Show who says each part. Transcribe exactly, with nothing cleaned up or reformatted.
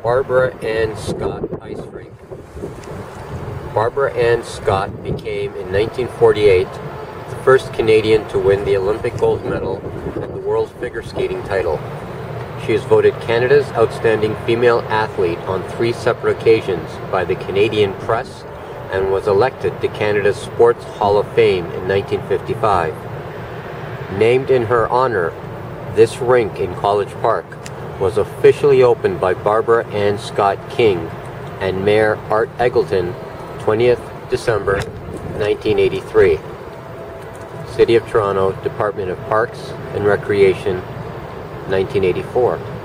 Speaker 1: Barbara Ann Scott Ice Rink. Barbara Ann Scott became, in nineteen forty-eight, the first Canadian to win the Olympic gold medal and the world figure skating title. She is voted Canada's outstanding female athlete on three separate occasions by the Canadian Press and was elected to Canada's Sports Hall of Fame in nineteen fifty-five. Named in her honor, this rink in College Park was officially opened by Barbara Ann Scott King and Mayor Art Eggleton, twentieth December nineteen eighty-three. City of Toronto, Department of Parks and Recreation, nineteen eighty-four.